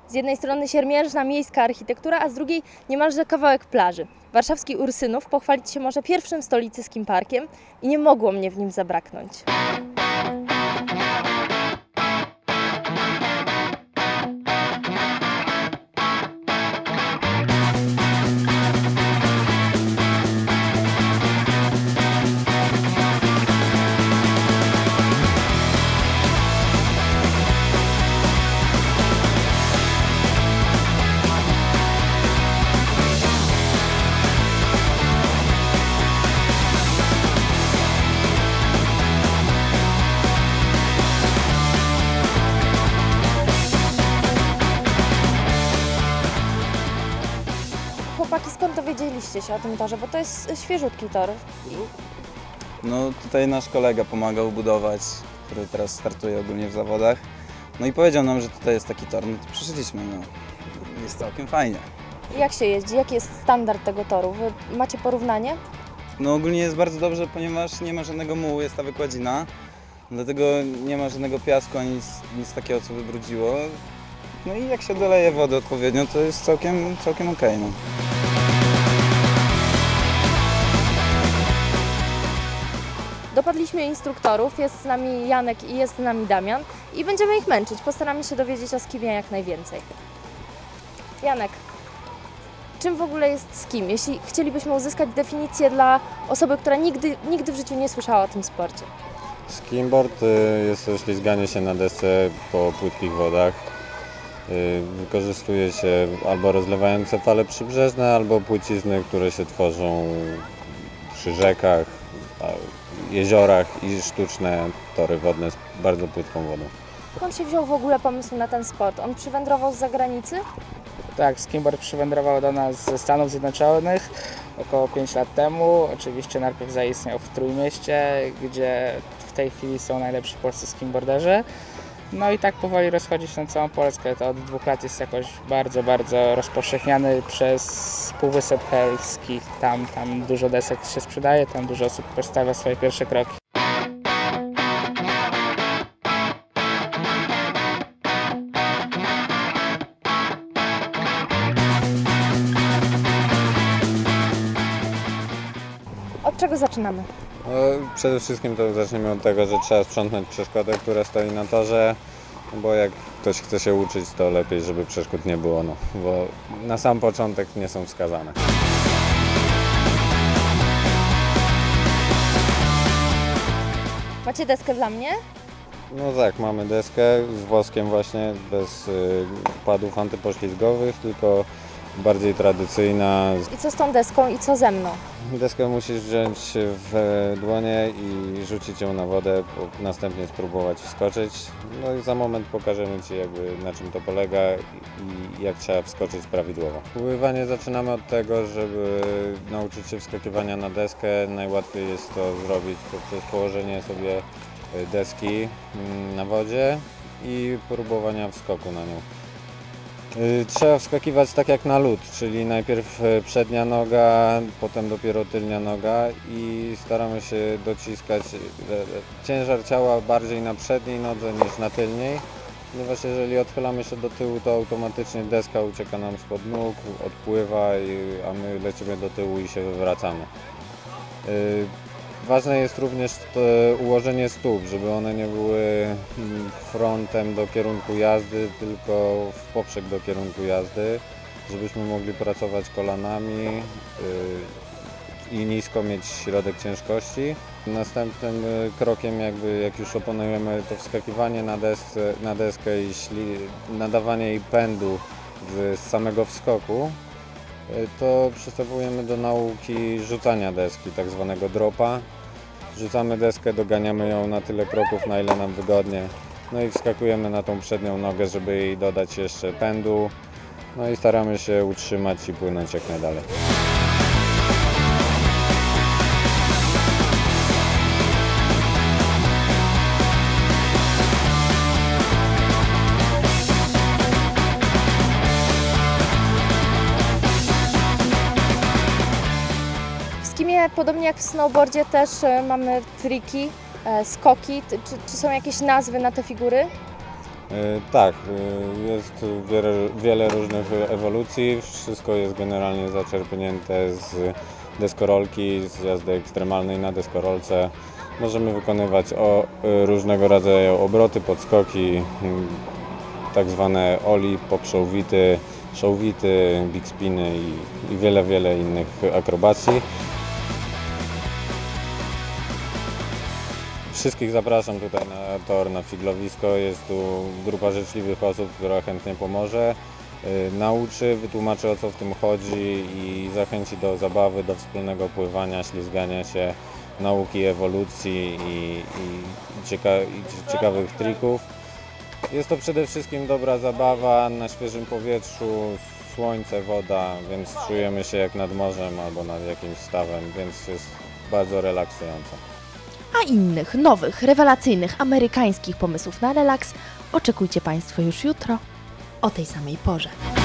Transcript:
Z jednej strony siermiężna miejska architektura, a z drugiej niemalże kawałek plaży. Warszawski Ursynów pochwalić się może pierwszym w stolicy skiparkiem i nie mogło mnie w nim zabraknąć. Chłopaki, skąd dowiedzieliście się o tym torze? Bo to jest świeżutki tor. No tutaj nasz kolega pomagał budować, który teraz startuje ogólnie w zawodach. No i powiedział nam, że tutaj jest taki tor, no to przyszliśmy, no. Jest całkiem fajnie. Jak się jeździ? Jaki jest standard tego toru? Wy macie porównanie? No ogólnie jest bardzo dobrze, ponieważ nie ma żadnego mułu, jest ta wykładzina. Dlatego nie ma żadnego piasku ani nic takiego, co wybrudziło. No i jak się doleje wody odpowiednio, to jest całkiem okej, no. Dopadliśmy instruktorów, jest z nami Janek i jest z nami Damian i będziemy ich męczyć. Postaramy się dowiedzieć o skimie jak najwięcej. Janek, czym w ogóle jest skim? Jeśli chcielibyśmy uzyskać definicję dla osoby, która nigdy w życiu nie słyszała o tym sporcie. Skimboard jest to ślizganie się na desce po płytkich wodach. Wykorzystuje się albo rozlewające fale przybrzeżne, albo płycizny, które się tworzą przy rzekach, jeziorach i sztuczne tory wodne z bardzo płytką wodą. Skąd się wziął w ogóle pomysł na ten sport? On przywędrował z zagranicy? Tak, skimboard przywędrował do nas ze Stanów Zjednoczonych około 5 lat temu. Oczywiście najpierw zaistniał w Trójmieście, gdzie w tej chwili są najlepsi polscy skimboarderzy. No i tak powoli rozchodzi się na całą Polskę. To od 2 lat jest jakoś bardzo rozpowszechniany przez Półwysep Helski. Tam dużo desek się sprzedaje, tam dużo osób postawia swoje pierwsze kroki. Od czego zaczynamy? Przede wszystkim to zaczniemy od tego, że trzeba sprzątnąć przeszkodę, która stoi na torze, bo jak ktoś chce się uczyć, to lepiej, żeby przeszkód nie było, no, bo na sam początek nie są wskazane. Macie deskę dla mnie? No tak, mamy deskę z woskiem właśnie, bez padów antypoślizgowych, tylko bardziej tradycyjna. I co z tą deską i co ze mną? Deskę musisz wziąć w dłonie i rzucić ją na wodę, następnie spróbować wskoczyć. No i za moment pokażemy Ci na czym to polega i jak trzeba wskoczyć prawidłowo. Pływanie zaczynamy od tego, żeby nauczyć się wskakiwania na deskę. Najłatwiej jest to zrobić poprzez położenie sobie deski na wodzie i próbowania wskoku na nią. Trzeba wskakiwać tak jak na lód, czyli najpierw przednia noga, potem dopiero tylnia noga i staramy się dociskać ciężar ciała bardziej na przedniej nodze niż na tylniej, ponieważ jeżeli odchylamy się do tyłu, to automatycznie deska ucieka nam spod nóg, odpływa, a my lecimy do tyłu i się wywracamy. Ważne jest również ułożenie stóp, żeby one nie były frontem do kierunku jazdy, tylko w poprzek do kierunku jazdy, żebyśmy mogli pracować kolanami i nisko mieć środek ciężkości. Następnym krokiem, jak już opanujemy to wskakiwanie na deskę i nadawanie jej pędu z samego wskoku, to przystępujemy do nauki rzucania deski, tak zwanego dropa. Rzucamy deskę, doganiamy ją na tyle kroków, na ile nam wygodnie. No i wskakujemy na tą przednią nogę, żeby jej dodać jeszcze pędu. No i staramy się utrzymać i płynąć jak najdalej. W skimie, podobnie jak w snowboardzie, też mamy triki, skoki. Czy są jakieś nazwy na te figury? Tak, jest wiele różnych ewolucji, wszystko jest generalnie zaczerpnięte z deskorolki, z jazdy ekstremalnej na deskorolce. Możemy wykonywać różnego rodzaju obroty, podskoki, tak zwane oli, pop-showwity, showwity, big spiny i wiele innych akrobacji. Wszystkich zapraszam tutaj na tor, na figlowisko. Jest tu grupa życzliwych osób, która chętnie pomoże, nauczy, wytłumaczy, o co w tym chodzi i zachęci do zabawy, do wspólnego pływania, ślizgania się, nauki ewolucji i ciekawych trików. Jest to przede wszystkim dobra zabawa na świeżym powietrzu, słońce, woda, więc czujemy się jak nad morzem albo nad jakimś stawem, więc jest bardzo relaksująco. A innych, nowych, rewelacyjnych, amerykańskich pomysłów na relaks oczekujcie Państwo już jutro o tej samej porze.